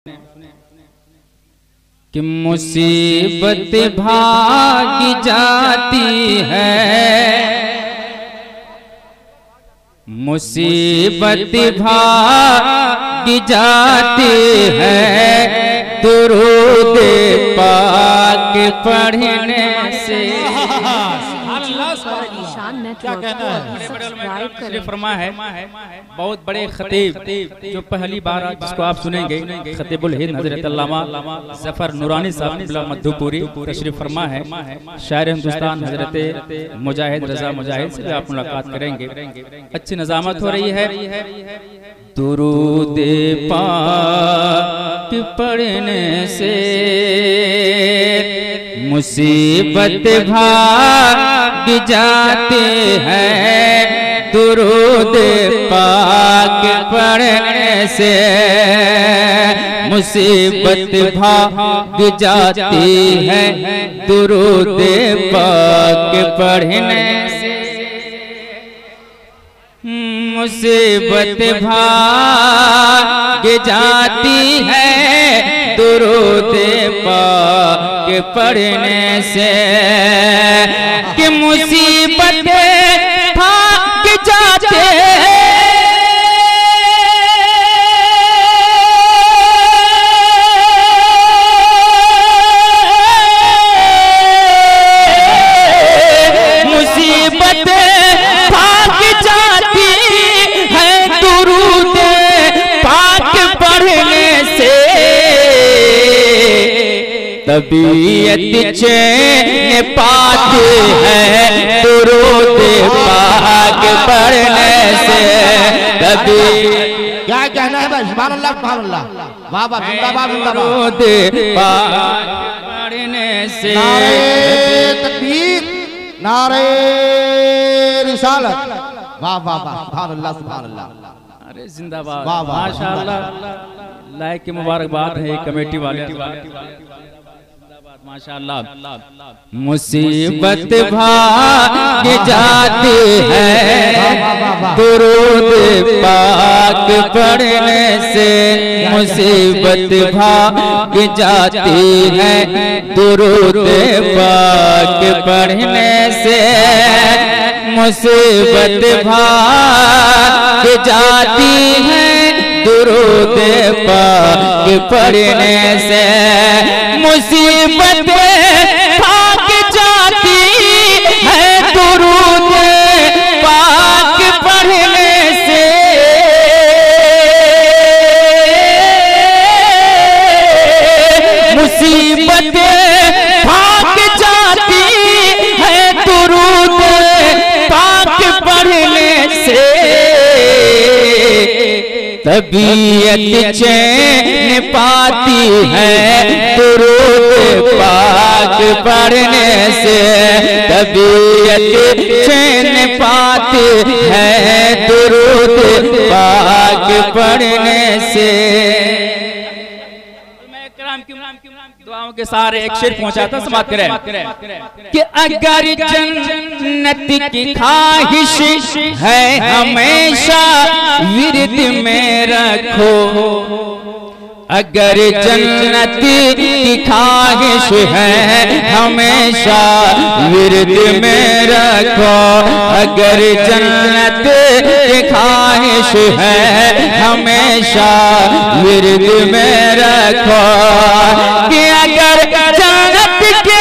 कि मुसीबत भागी जाती है, मुसीबत भागी जाती है, दुरूद पाक पढ़ने से। क्या कहना है? फरमा है बहुत बड़े खतीब जो पहली बार जिसको आप सुनेंगे, खतीबुल हिंद हजरत अल्लामा जफर नूरानी साहब मधुपुरी तशरीफ फरमा है। शायर हिंदुस्तान हजरत मुजाहिद रजा मुजाहिद से आप मुलाकात करेंगे। अच्छी नज़ामत हो रही है। दुरूद पाक पढ़ने से मुसीबत भाग जाते हैं, दुरूद पाक पढ़ने से मुसीबत भाग जाती है, दुरूद पाक पढ़ने से मुसीबत भाग जाती है, दुरूद पाक पढ़ने से। कि मुसीबत भाग जाते हैं, मुसीबत भाग जाती है, दुरूद पाक पढ़ने से तबीयत चैन पाती है, दुरूद पाक पढ़ने से। क्या कहना है भाई? सुभान अल्लाह सुभान अल्लाह, वाह वाह, जिंदाबाद जिंदाबाद। दुरूद पाक पढ़ने से नारे तकबीर, नारे रिसालत, वाह वाह वाह, सुभान अल्लाह सुभान अल्लाह। अरे जिंदाबाद, वाह वाह, माशाअल्लाह। लाइक की मुबारकबाद है कमेटी वाले, माशाअल्लाह। मुसीबत भाग जाती है, दुरूद पाक पढ़ने से मुसीबत भाग जाती है, दुरूद पाक पढ़ने से मुसीबत भाग जाती है, दुरूद पाक पढ़ने से मुसीबत भाग जाती है, दुरूद पाक पढ़ने से मुसीबत भाग जाती है, दुरूद पाक पढ़ने से तबीयत चैन पाती है, दुरूद पाक पढ़ने से तबीयत चैन पाती है, दुरूद पाक पढ़ने से। दुआओं के सारे एक शेर पहुंचाता समाप्त करें कि अगर जन्नत की ख्वाहिश है हमेशा विरद में रखो, अगर जन्नत की ख्वाहिश है हमेशा विरद में रखो, अगर जन्नत की ख्वाहिश है हमेशा विरद में रखो। कि अगर जन्नत के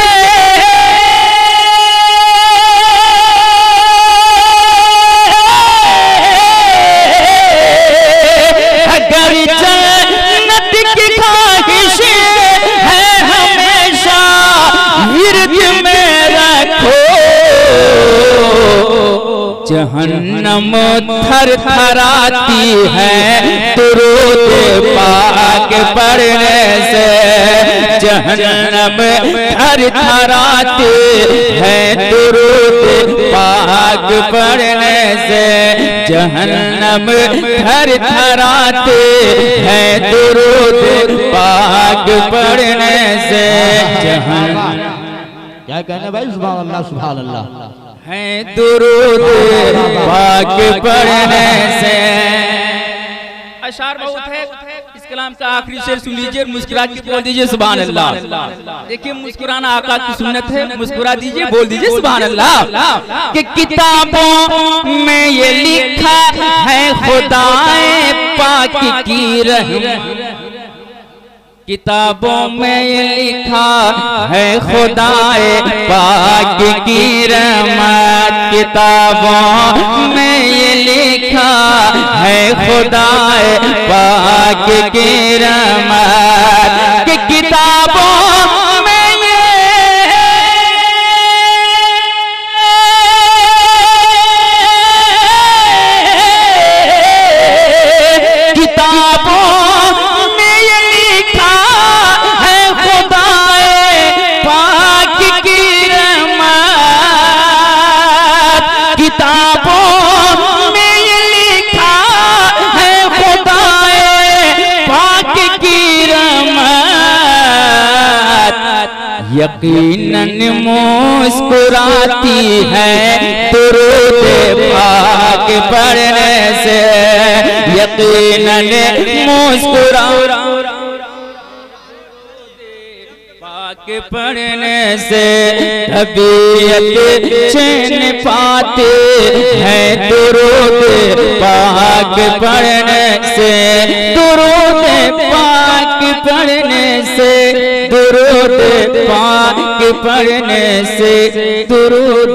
जहन्नम थर थराती है, दुरूद पाक पढ़ने से जहन्नम थर थराती है, दुरूद पाक पढ़ने से जहन्नम थर थराती है, दुरूद पाक पढ़ने से जहन्नम। क्या कहना भाई? सुभान अल्लाह सुभान अल्लाह। है दुरूद पाक पढ़ने से। अशार बहुत है। कलाम का आखिरी शेर सुन लीजिए, मुस्कुरा के बोल दीजिए सुभान अल्लाह। देखिए मुस्कुराना आका की सुन्नत है, मुस्कुरा दीजिए, बोल दीजिए सुभान अल्लाह। कि किताबों में ये लिखा है खुदाए पाक की रहमत, किताबों में ये लिखा है खुदाए पाक की रहमत, किताबों में ये लिखा है खुदाए पाक की रहमत, कि किताबों में ये किताबों में ये लिखा है खुदाए पाक की रहमत, किताबों में ये लिखा है खुदाए पाक की रहमत, यकीनन मुस्कुराती है दुरूद पाक पढ़ने से, यकीनन मुस्कुरा पाक पढ़ने से तबीयत चैन पाते हैं दुरूद पाक पढ़ने से, दुरूद पाक पढ़ने से, दुरूद पाक पढ़ने से, दुरूद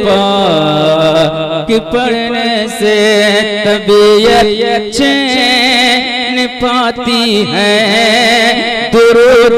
पाक पढ़ने से तबीयत चैन पाती है दुरूद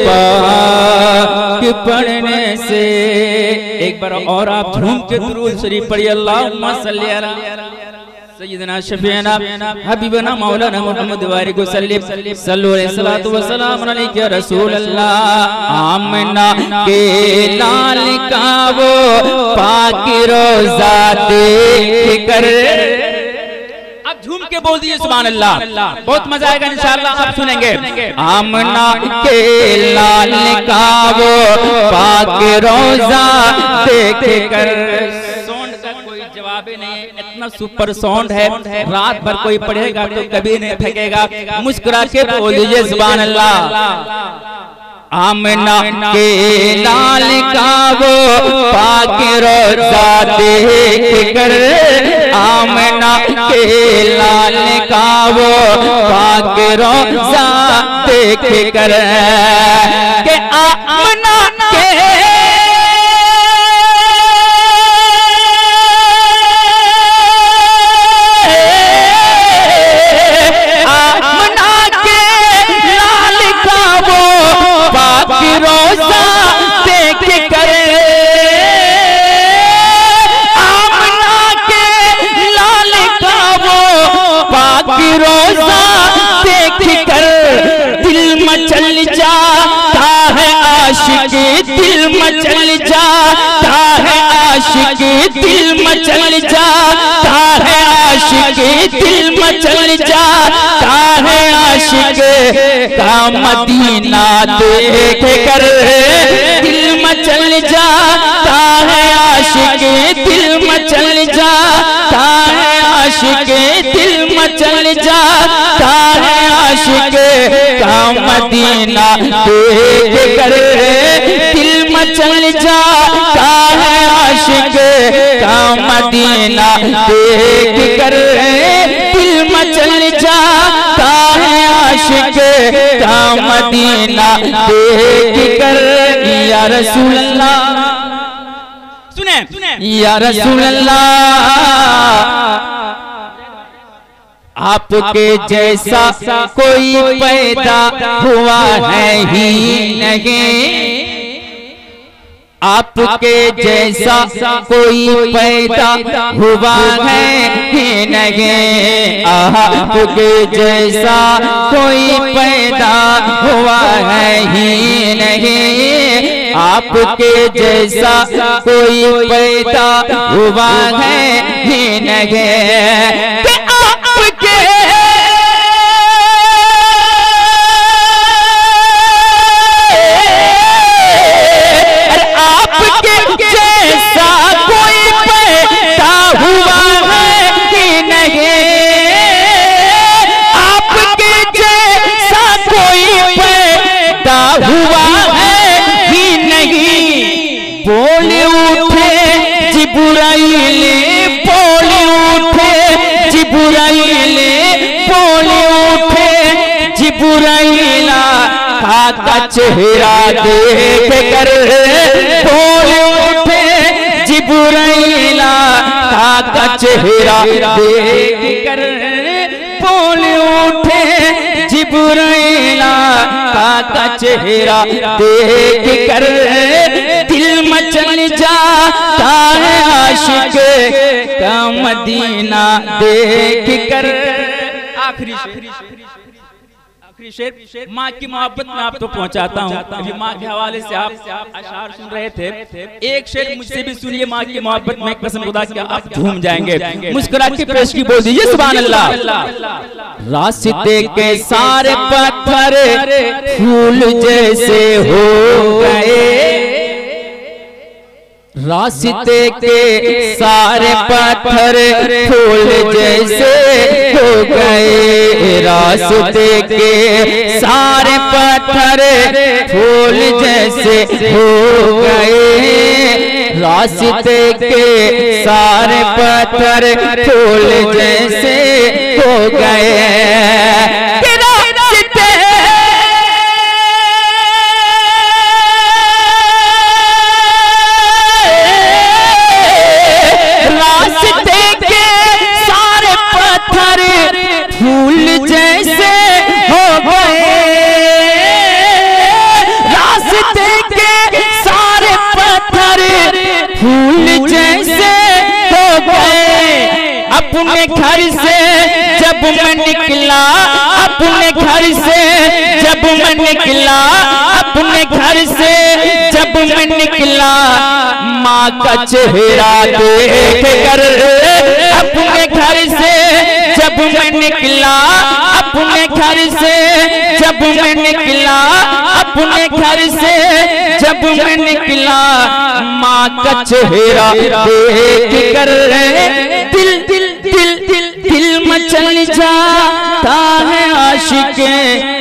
पाक पढ़ने से। एक बार और आप झूम के दुरूद शरीफ पढ़िए, अल्लाहुम्मा सल्ली अला सय्यिदना शफीना हबीबना मौलाना मुहम्मद वारिक सल्लल्लाहु अलैहि वसल्लम अलैहि रसूल अल्लाह। आमना के लाल का वो पाक रोजा देख कर, अब झूम के बोल दीजिए सुभान अल्लाह, बहुत मजा आएगा इंशाअल्लाह, आप सुनेंगे। आमना के लाल का वो पाक रोजा देख कर, साउंड का कोई जवाब ही नहीं, इतना सुपर साउंड है, रात भर कोई पढ़ेगा तो कभी नहीं थकेगा। मुस्कुरा के बोल दीजिए सुभान अल्लाह। आमना के लाल का वो पाक रोजा देख कर, आमना के लाल का वो पाक रोजा देख कर, के आमना के रोजा देख कर, आमना के लाल का वो पाक रोजा देख कर, दिल मचल जाता है आशिक, दिल मचल जाता है आशिक, दिल मचल जाता है आशिक, दिल मचल जाता है आशिक का मदीना देख कर, दिल मचल जाता है आशिक, दिल मचल जाता है आशिक, दिल मचल जाता है आशिक का मदीना देख कर, दिल मचल जाता है आशिक का मदीना देख कर, दिल मचल जाता है आशिक का मदीना देख कर। या रसूल अल्लाह, सुने या रसूल अल्लाह, आपके जैसा कोई पैदा हुआ है ही नहीं, आपके जैसा कोई पैदा हुआ है ही नहीं, आपके जैसा कोई पैदा हुआ है ही नहीं, आपके जैसा कोई पैदा हुआ है ही नहीं, आपके हुआ है ही नहीं, बोले उठे जिब्राइल, बोले उठे जिब्राइल, बोले उठे जिब्राइल का चेहरा देख कर, बोले उठे जिब्राइल का चेहरा देख कर, बोले उठे जिब्राइल का चेहरा देख कर, दिल मचल जाता है आशिक का मदीना देख कर। आखिरी शेर माँ की मोहब्बत में आप तो पहुंचाता हूँ। अभी माँ के हवाले से आप अशार सुन रहे थे, एक शेर मुझसे भी सुनिए माँ की मोहब्बत में, कसम खुदा की आप झूम जाएंगे। मुस्कुरा के पेश की बोल दीजिए सुभान अल्लाह। रास्ते के सारे पत्थर फूल जैसे हो गए, रास्ते के सारे पत्थर फूल जैसे हो गए, रास्ते के सारे पत्थर फूल जैसे हो गए, रास्ते के सारे पत्थर फूल जैसे हो गए। फूल जैसे हो गए, रास्ते के सारे पत्थर फूल जैसे हो गए। अपने घर से जब मैं निकला, अपने घर से जब मैं निकला, अपने घर से जब मैं निकला, माँ का चेहरा देख कर, अपने घर से जब मैं निकला, अपने घर से जब मैं निकला, अपने घर से जब मैं निकला, माँ का चेहरा देख कर दिल दिल दिल दिल दिल मचल जाता है आशिक